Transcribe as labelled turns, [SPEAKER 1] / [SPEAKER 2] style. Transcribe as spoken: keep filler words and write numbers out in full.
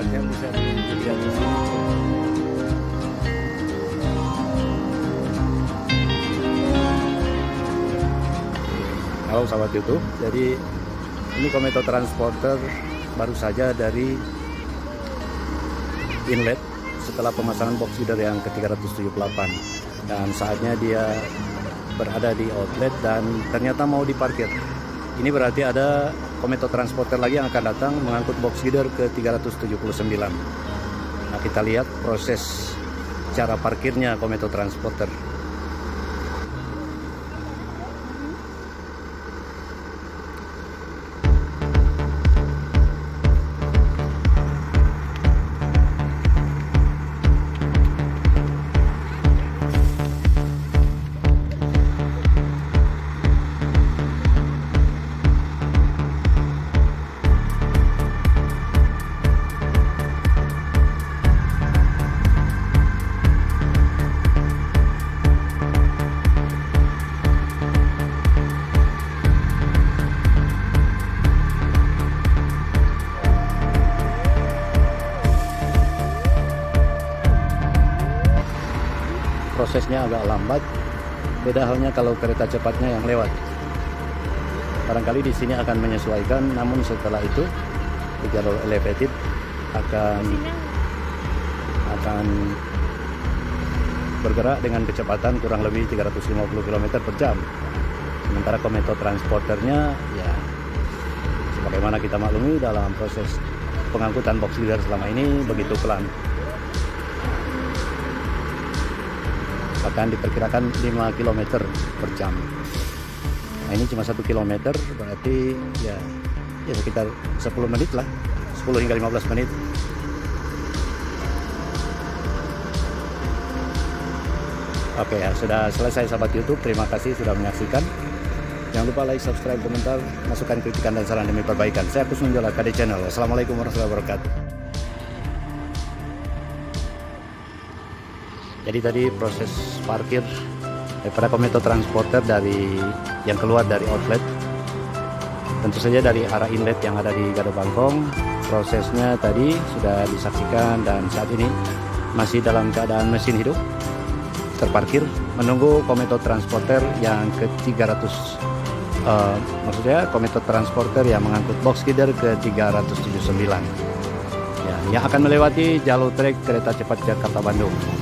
[SPEAKER 1] yang bisa dilihat di sini. Halo sahabat YouTube, jadi ini Kometo Transporter baru saja dari inlet setelah pemasangan box feeder yang ke tiga ratus tujuh puluh delapan, dan saatnya dia berada di outlet dan ternyata mau diparkir. Ini berarti ada Kometo Transporter lagi yang akan datang mengangkut box feeder ke tiga ratus tujuh puluh sembilan. Nah, kita lihat proses cara parkirnya Kometo Transporter. Prosesnya agak lambat, beda halnya kalau kereta cepatnya yang lewat. Barangkali di sini akan menyesuaikan, namun setelah itu di jalur elevated akan akan bergerak dengan kecepatan kurang lebih tiga ratus lima puluh kilometer per jam. Sementara Kometo Transporternya ya sebagaimana kita maklumi dalam proses pengangkutan box feeder selama ini begitu pelan. Akan diperkirakan lima kilometer per jam. Nah, ini cuma satu kilometer, berarti ya, ya sekitar sepuluh menit lah, sepuluh hingga lima belas menit. Oke ya, sudah selesai sahabat YouTube. Terima kasih sudah menyaksikan. Jangan lupa like, subscribe, komentar, masukan, kritikan, dan saran demi perbaikan. Saya Kus Menjola K D Channel. Wassalamualaikum warahmatullahi wabarakatuh. Jadi tadi proses parkir daripada Kometo Transporter dari yang keluar dari outlet, tentu saja dari arah inlet yang ada di Gado Bangkong. Prosesnya tadi sudah disaksikan dan saat ini masih dalam keadaan mesin hidup terparkir menunggu Kometo Transporter yang ke tiga ratus, uh, maksudnya Kometo Transporter yang mengangkut box feeder ke tiga ratus tujuh puluh sembilan ya, yang akan melewati jalur trek kereta cepat Jakarta Bandung.